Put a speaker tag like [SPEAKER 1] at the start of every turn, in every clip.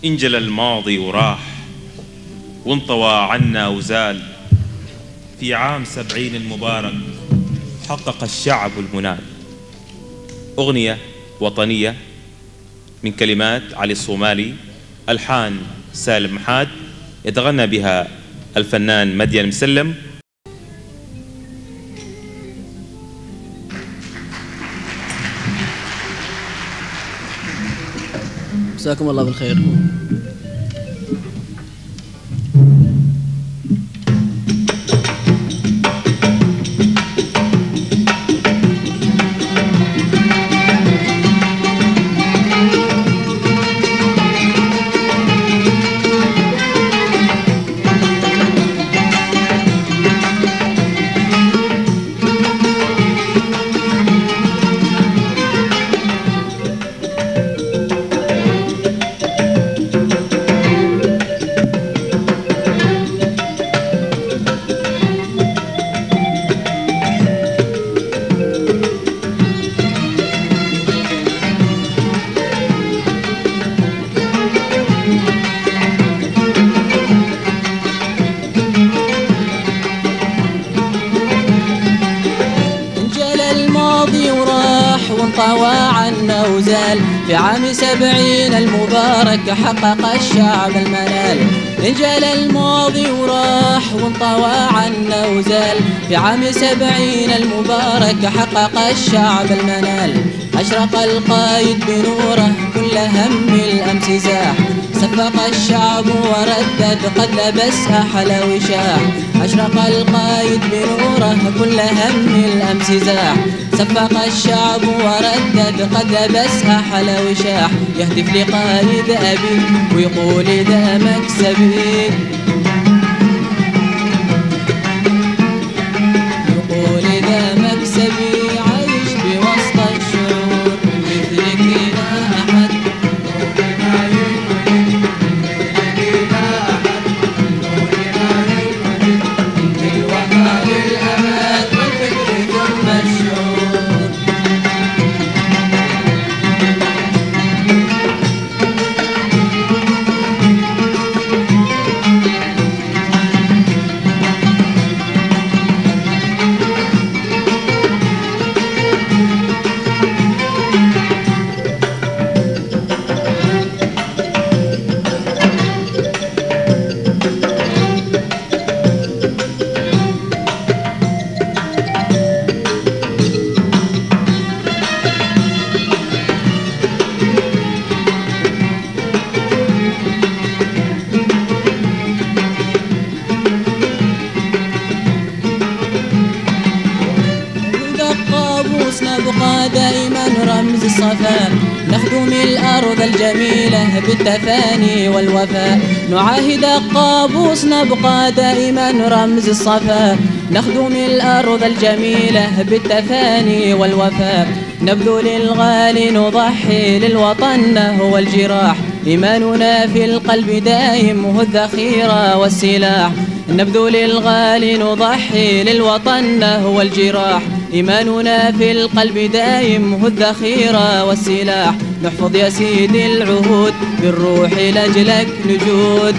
[SPEAKER 1] انجلى الماضي وراح وانطوى عنا وزال. في عام 70 المبارك حقق الشعب المنال. أغنية وطنية من كلمات علي الصومالي، ألحان سالم محاد، يتغنى بها الفنان مدين مسلم.
[SPEAKER 2] مساكم الله بالخير.
[SPEAKER 3] وانطوى عنا وزال. في عام 70 المبارك حقق الشعب المنال. انجل الماضي وراح وانطوى عنا وزال. في عام 70 المبارك حقق الشعب المنال. أشرق القايد بنوره كل هم الأمس زاح. صفق الشعب وردد قد لبس أحلى وشاح. أشرق القايد بنوره كل هم الأمس زاح. صفق الشعب وردد قد لبس أحلى وشاح. يهتف لقايد أبي ويقول ذا مكسبي. يقول ذا مكسبي عايش بوسط الشعور مثلك لا أحد. نبقى دائما رمز الصفاء. نخدم الأرض الجميلة بالتفاني والوفاء. نعاهد القابوس نبقى دائما رمز الصفاء. نخدم الأرض الجميلة بالتفاني والوفاء. نبذل الغالي نضحي للوطن هو الجراح. إيماننا في القلب دائم هو الذخيرة والسلاح. نبذل الغالي نضحي للوطن هو الجراح. إيماننا في القلب دائم هو الذخيرة والسلاح. نحفظ يا سيدي العهود بالروح لأجلك نجود.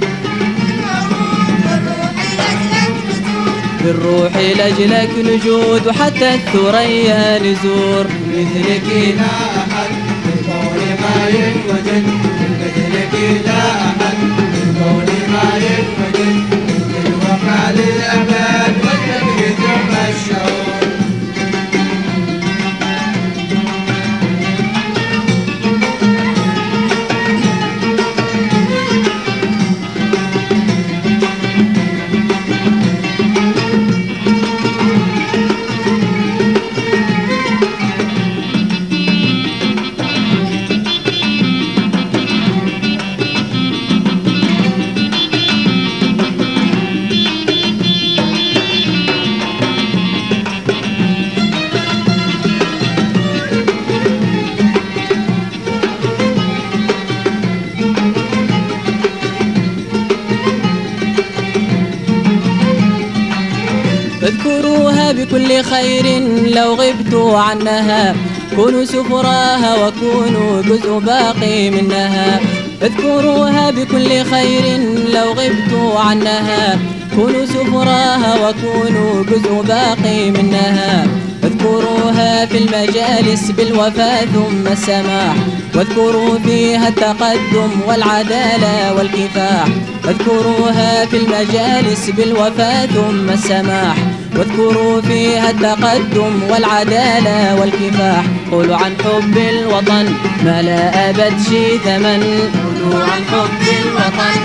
[SPEAKER 3] بالروح لأجلك نجود وحتى الثريا نزور. مثلك لا أحد بالقول ما ينوجد. مثلك لا أحد بالقول ما ينوجد. الوفاء للأبد والتبهيد ثم الشعور. اذكروها بكل خير لو غبت عنها. كونوا سفراها وكونوا جزء باقي منها. اذكروها بكل خير لو غبت عنها، كونوا سفراها وكونوا جزء باقي منها. اذكروها في المجالس بالوفاء ثم السماح، واذكروا فيها التقدم والعدالة والكفاح. اذكروها في المجالس بالوفاء ثم السماح، واذكروا فيها التقدم والعدالة والكفاح. قولوا عن حب الوطن ما لا أبد شي ثمن، قولوا عن حب الوطن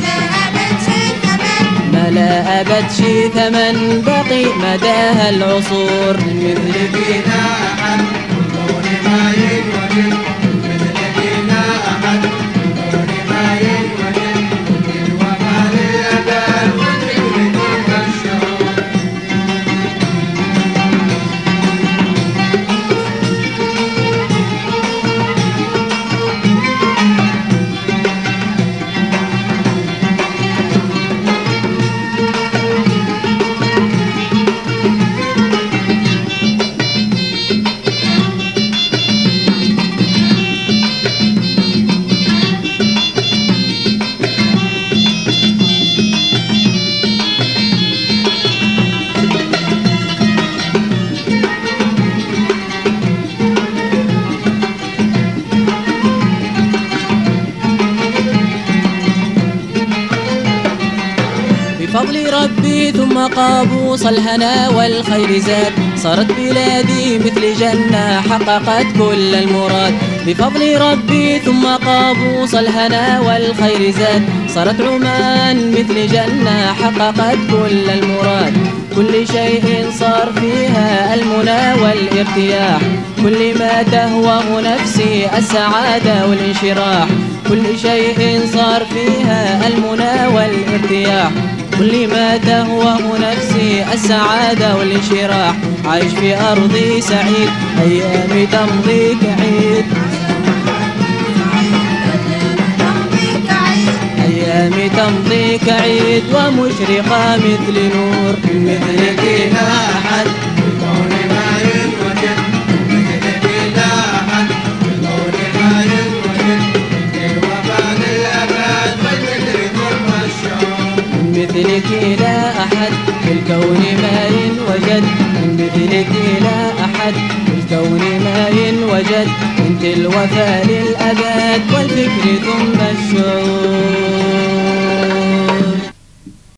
[SPEAKER 3] ما لا أبد شي ثمن، باقي مداها العصور.
[SPEAKER 4] مثلك لا أحد بدون ما ينوجد، مثلك لا أحد بدون ما ينوجد، الوفاء للأبد والذكر ثم الشهور.
[SPEAKER 3] بفضل ربي ثم قابوس الهنا والخير زاد، صارت بلادي مثل جنة حققت كل المراد. بفضل ربي ثم قابوس الهنا والخير زاد، صارت عمان مثل جنة حققت كل المراد. كل شيء صار فيها المنى والارتياح، كل ما تهواه نفسي السعادة والانشراح. كل شيء صار فيها المنى والارتياح، كل ما تهواه نفسي السعادة والانشراح. عايش في أرضي سعيد أيامي تمضي كعيد، أيامي تمضي كعيد ومشرقة مثل نور.
[SPEAKER 4] مثلك لا أحد بدون ما ينوجد، مثلك لا أحد بدون ما ينوجد، الوفاء للأبد والذكر ثم الشهور.
[SPEAKER 3] مثلك لا أحد في الكون ما ينوجد، مثلك لا أحد في الكون ما ينوجد، انت الوفاء للأبد والفكر ثم الشعور.